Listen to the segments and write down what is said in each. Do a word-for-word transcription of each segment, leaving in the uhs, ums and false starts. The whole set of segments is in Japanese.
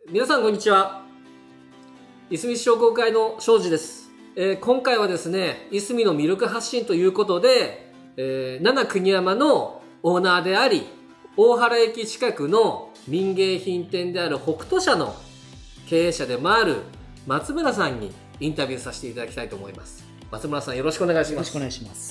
皆さんこんにちは。いすみ市商工会の庄司です。えー、今回はですね、いすみの魅力発信ということで、えー、七国山のオーナーであり、大原駅近くの民芸品店である北斗社の経営者でもある松村さんにインタビューさせていただきたいと思います。松村さん、よろしくお願いします。 よろしくお願いします。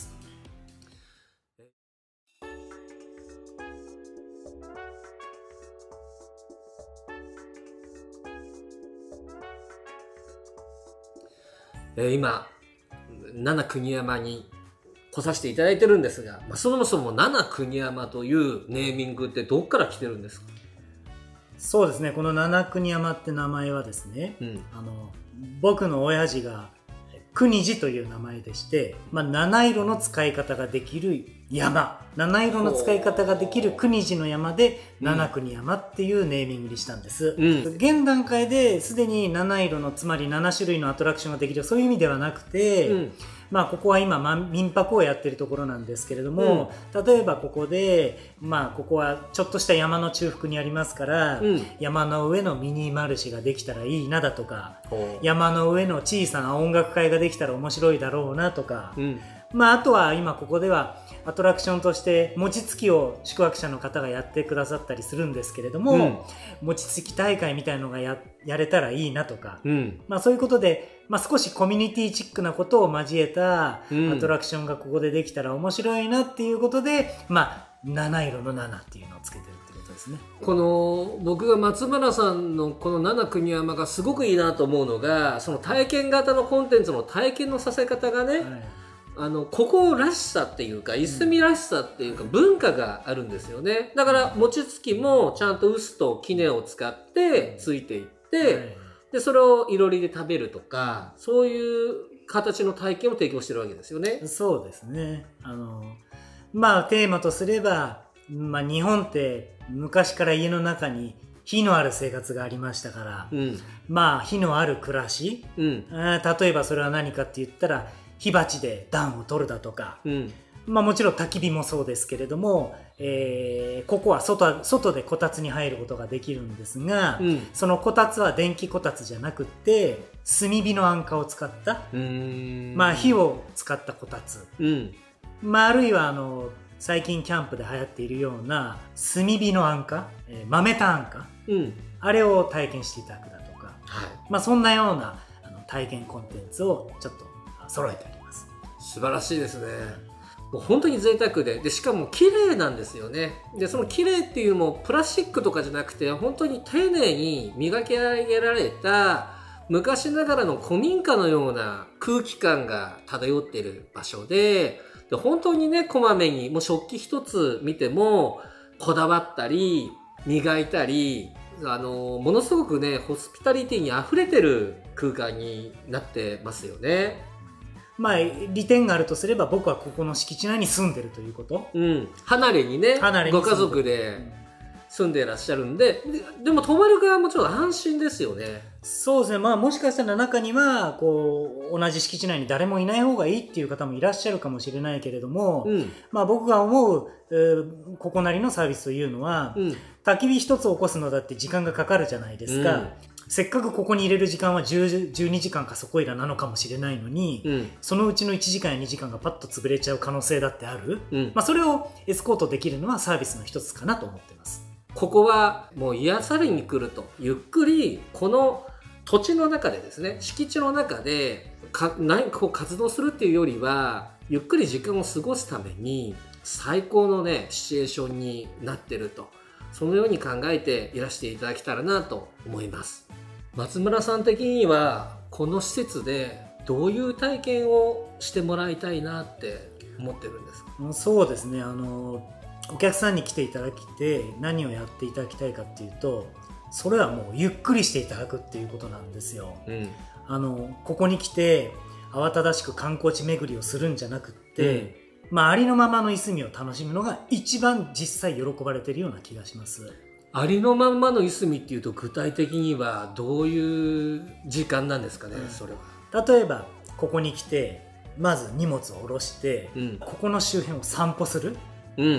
えー、今七国山に来させていただいてるんですが、まあ、そもそも七国山というネーミングってどっから来てるんですか？ そうですね、この七国山って名前はですね、うん、あの僕の親父が国治という名前でして、まあ、七色の使い方ができる山、七色の使い方ができる国治の山で七国山っていうネーミングにしたんです、うん、現段階ですでに七色の、つまりなな種類のアトラクションができる、そういう意味ではなくて、うん、まあここは今民泊をやってるところなんですけれども、うん、例えばここで、まあここはちょっとした山の中腹にありますから、うん、山の上のミニマルシェができたらいいなだとか、山の上の小さな音楽会ができたら面白いだろうなとか、うん、まああとは今ここではアトラクションとして餅つきを宿泊者の方がやってくださったりするんですけれども、うん、餅つき大会みたいのが や, やれたらいいなとか、うん、まあそういうことで、まあ、少しコミュニティチックなことを交えたアトラクションがここでできたら面白いなっていうことで、まあ七色の七っていうのをつけてるってことですね。 この僕が松村さんのこの七国山がすごくいいなと思うのが、その体験型のコンテンツの体験のさせ方がね、はい、あのここらしさっていうかいすみらしさっていうか文化があるんですよね。だから餅つきもちゃんと臼と杵を使ってついていって、はい、でそれをいろりで食べるとか、そういう形の体験を提供してるわけですよね。 そうですね。あのまあテーマとすれば、まあ、日本って昔から家の中に火のある生活がありましたから、うん、まあ火のある暮らし、うん、例えばそれは何かって言ったら火鉢で暖を取るだとか、うん、まあもちろん焚き火もそうですけれども、えー、ここは 外, 外でこたつに入ることができるんですが、うん、そのこたつは電気こたつじゃなくって炭火の安価を使った、うーん、まあ火を使ったこたつ、うん、まあ、あるいはあの最近キャンプで流行っているような炭火の安価、えー、豆炭安価、うん、あれを体験していただくだとか、はい、まあそんなようなあの体験コンテンツをちょっと揃えてあります。 素晴らしいですね。もう本当に贅沢で、でしかも綺麗なんですよね。でその綺麗っていうのもプラスチックとかじゃなくて、本当に丁寧に磨き上げられた昔ながらの古民家のような空気感が漂っている場所で、で本当にね、こまめにもう食器一つ見てもこだわったり磨いたり、あのものすごくねホスピタリティにあふれてる空間になってますよね。 まあ利点があるとすれば、僕はここの敷地内に住んでるということ、 うん、離れにね、離れにご家族で住んでいらっしゃるんで、で, でも泊まる側もちょっと安心ですよね。 そうですね。まあもしかしたら中にはこう同じ敷地内に誰もいない方がいいっていう方もいらっしゃるかもしれないけれども、うん、まあ僕が思う、えー、ここなりのサービスというのは、うん、焚き火一つ起こすのだって時間がかかるじゃないですか、うん、せっかくここに入れる時間はじゅう、じゅうにじかんかそこいらなのかもしれないのに、うん、そのうちのいちじかんやにじかんがパッと潰れちゃう可能性だってある、うん、まあそれをエスコートできるのはサービスの一つかなと思っています。 ここはもう癒されに来ると、ゆっくりこの土地の中でですね、敷地の中でか何かこう活動するっていうよりは、ゆっくり時間を過ごすために最高のねシチュエーションになってると、そのように考えていらしていただけたらなと思います。松村さん的にはこの施設でどういう体験をしてもらいたいなって思ってるんですか？ そうですね、あのお客さんに来ていただきて何をやっていただきたいかっていうと、それはもうゆっくりしていただくっていうことなんですよ、うん、あのここに来て慌ただしく観光地巡りをするんじゃなくって、うん、まあ、ありのままのいすみを楽しむのが一番実際喜ばれているような気がします。 ありのまんまのいすみっていうと、具体的にはどういう時間なんですかね、うん、それは。 例えばここに来てまず荷物を下ろして、うん、ここの周辺を散歩する、うん、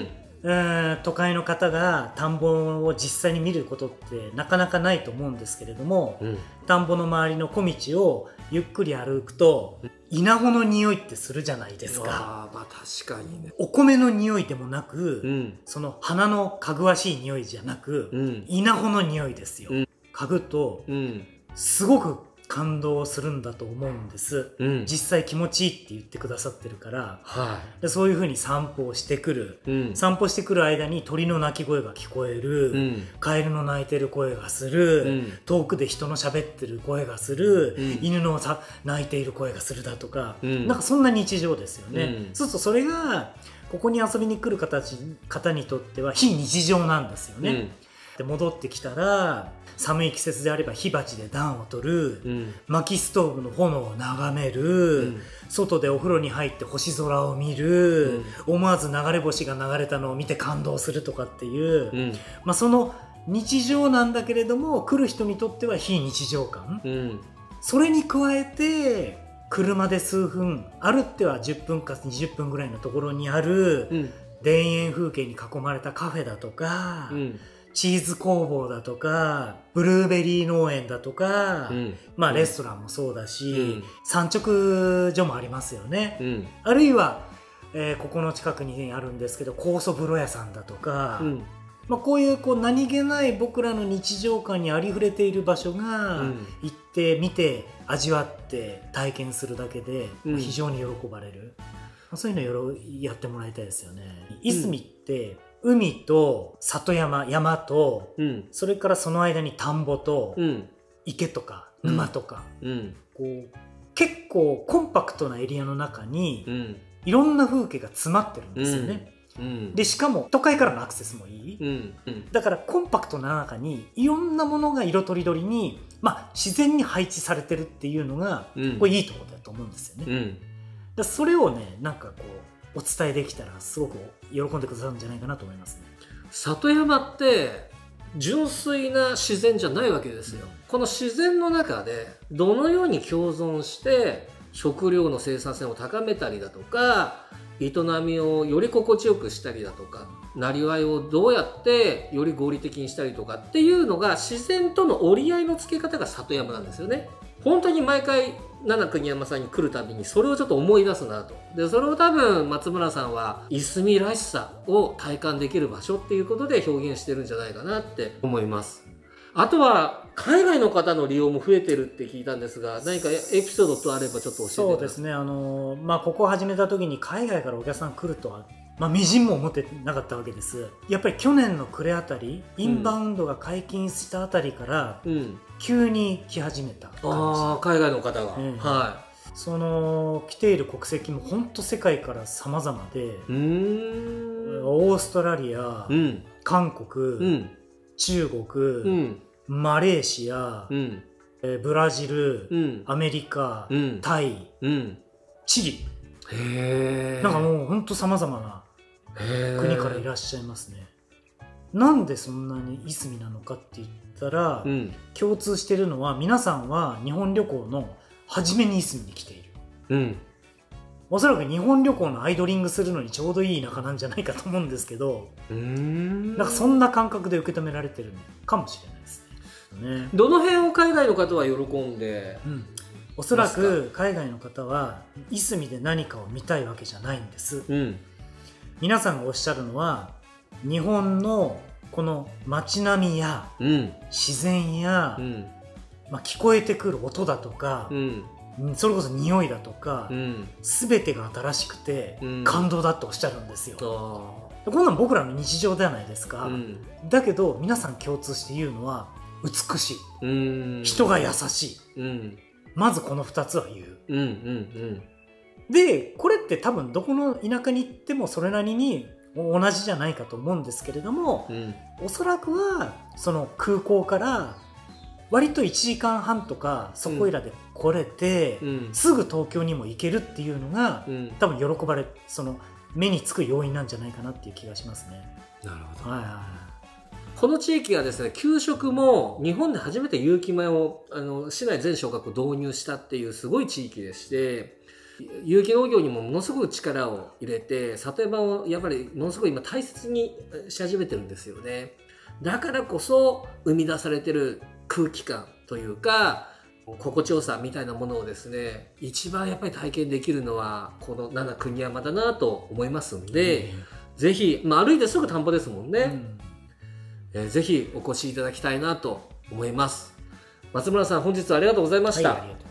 うーん都会の方が田んぼを実際に見ることってなかなかないと思うんですけれども、うん、田んぼの周りの小道をゆっくり歩くと稲穂の匂いってするじゃないですか。 あ、まあ確かにね。 お米の匂いでもなく、 うん、 その花のかぐわしい匂いじゃなく、うん、稲穂の匂いですよ、うん、嗅ぐと、うん、すごく感動するんだと思うんです、うん、実際気持ちいいって言ってくださってるから、はい、でそういう風に散歩をしてくる、うん、散歩してくる間に鳥の鳴き声が聞こえる、うん、カエルの鳴いてる声がする、うん、遠くで人の喋ってる声がする、うん、犬のさ鳴いている声がするだとか、うん、なんかそんな日常ですよね、うん、そうするとそれがここに遊びに来る方方にとっては非日常なんですよね、うん、で戻ってきたら寒い季節であれば火鉢で暖を取る、うん、薪ストーブの炎を眺める、うん、外でお風呂に入って星空を見る、うん、思わず流れ星が流れたのを見て感動するとかっていう、うん、まあ、その日常なんだけれども来る人にとっては非日常感、うん、それに加えて車で数分歩ってはじゅっぷんかにじゅっぷんぐらいのところにある、うん、田園風景に囲まれたカフェだとか、うん、チーズ工房だとかブルーベリー農園だとか、うん、まあレストランもそうだし、うん、産直所もありますよね、うん、あるいは、えー、ここの近くにあるんですけど酵素風呂屋さんだとか、うん、まあ、こういう、こう何気ない僕らの日常感にありふれている場所が、うん、行って見て味わって体験するだけで非常に喜ばれる、うん、そういうのをやってもらいたいですよね。いすみって海と里山、山と、うん、それからその間に田んぼと、うん、池とか沼とか、うん、こう結構コンパクトなエリアの中に、うん、いろんな風景が詰まってるんですよね、うんうん、でしかも都会からのアクセスもいい、うんうん、だからコンパクトな中にいろんなものが色とりどりに、まあ、自然に配置されてるっていうのが、うん、これいいところだと思うんですよね、うん、だそれをねなんかこうお伝えできたらすごく喜んでくださるんじゃないかなと思いますね。 里山って純粋な自然じゃないわけですよ、うん、この自然の中でどのように共存して食料の生産性を高めたりだとか営みをより心地よくしたりだとかなりわいをどうやってより合理的にしたりとかっていうのが自然との折り合いのつけ方が里山なんですよね。本当に毎回七国山さんに来るたびにそれをちょっと思い出すなと。でそれを多分松村さんはいすみらしさを体感できる場所っていうことで表現してるんじゃないかなって思います。あとは海外の方の利用も増えてるって聞いたんですが、何かエピソードとあればちょっと教えてください。 そうですね、あのまあここを始めた時に海外からお客さん来るとはまあみじんも思ってなかったわけです。やっぱり去年の暮れあたりインバウンドが解禁したあたりから、うん、急に来始めた感じ。 あ海外の方が、えー、はい、その来ている国籍も本当世界から様々で、うーんオーストラリア、うん、韓国、うん、中国、うん、マレーシア、うん、えー、ブラジル、うん、アメリカ、うん、タイ、うん、チリ、へー、なんかもう本当様々な国からいらっしゃいますね。なんでそんなにいすみなのかって言ったら、うん、共通しているのは皆さんは日本旅行の初めにいすみに来ている、うん、おそらく日本旅行のアイドリングするのにちょうどいい田舎なんじゃないかと思うんですけど、うーんなんかそんな感覚で受け止められてるのかもしれないですね。ね、 どの辺を海外の方は喜んで、うん、 おそらく海外の方はいすみで何かを見たいわけじゃないんです、うん、皆さんがおっしゃるのは日本のこの街並みや自然や、うんまあ、聞こえてくる音だとか、うん、それこそ匂いだとか、うん、全てが新しくて感動だとおっしゃるんですよ、うん、こんなん僕らの日常ではないですか、うん、だけど皆さん共通して言うのは美しい、うん、人が優しい、うん、まずこのふたつは言う、うんうんうん、でこれって多分どこの田舎に行ってもそれなりに同じじゃないかと思うんですけれども、うん、おそらくはその空港から割といちじかんはんとかそこいらで来れて、うん、すぐ東京にも行けるっていうのが、うん、多分喜ばれその目につく要因なんじゃないかなっていう気がしますね。 なるほど、はいはいはい、この地域はですね給食も日本で初めて有機米をあの市内全小学校導入したっていうすごい地域でして、 有機農業にもものすごく力を入れて、里山をやっぱりものすごい今大切にし始めてるんですよね。だからこそ生み出されてる空気感というか心地よさみたいなものをですね、一番やっぱり体験できるのはこの七国山だなと思いますんで、うん、ぜひ、まあ、歩いてすぐ田んぼですもんね、うんえー、ぜひお越しいただきたいなと思います。松村さん、本日はありがとうございました。はい、